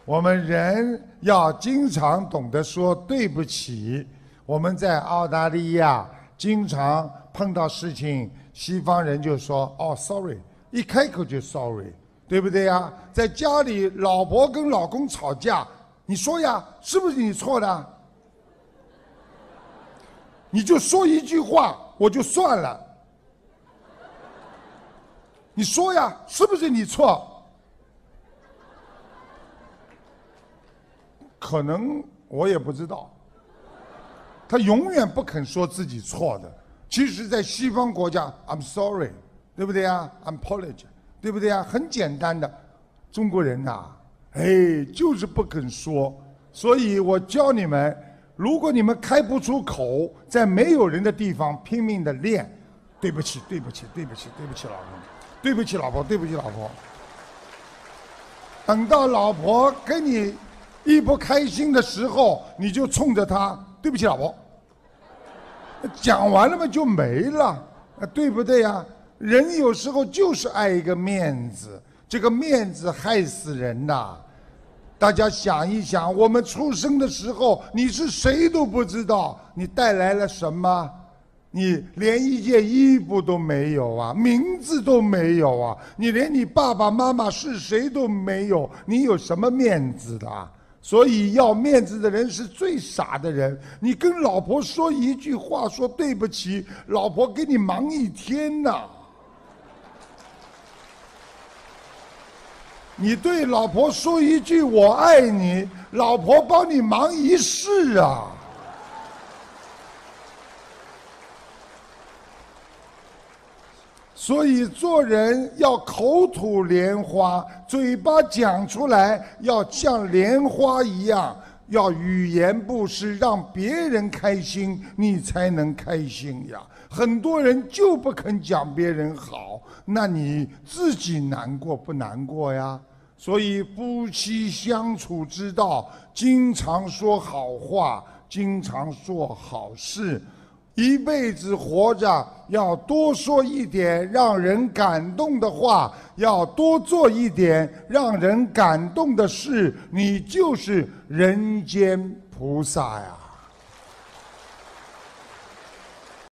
我们人要经常懂得说对不起。我们在澳大利亚经常碰到事情，西方人就说哦 sorry， 一开口就 sorry， 对不对呀？在家里，老婆跟老公吵架，你说呀，是不是你错的？你就说一句话，我就算了。你说呀，是不是你错？可能我也不知道。他永远不肯说自己错的。其实，在西方国家 ，I'm sorry， 对不对呀 ？I'm apology， 对不对呀？很简单的。中国人呐，就是不肯说。所以我教你们，如果你们开不出口，在没有人的地方拼命的练，对不起，对不起，对不起，对不起，老公，对不起，老婆，对不起，老婆。等到老婆跟你一不开心的时候，你就冲着她，对不起，老婆。讲完了嘛就没了，对不对呀？人有时候就是爱一个面子，这个面子害死人呐！大家想一想，我们出生的时候，你是谁都不知道，你带来了什么？你连一件衣服都没有啊，名字都没有啊，你连你爸爸妈妈是谁都没有，你有什么面子的？所以要面子的人是最傻的人。你跟老婆说一句话，说对不起，老婆给你忙一天呐。你对老婆说一句我爱你，老婆帮你忙一世啊。所以做人要口吐莲花，嘴巴讲出来要像莲花一样，要语言布施，让别人开心，你才能开心呀。很多人就不肯讲别人好，那你自己难过不难过呀？所以夫妻相处之道，经常说好话，经常做好事。一辈子活着，要多说一点让人感动的话，要多做一点让人感动的事，你就是人间菩萨呀。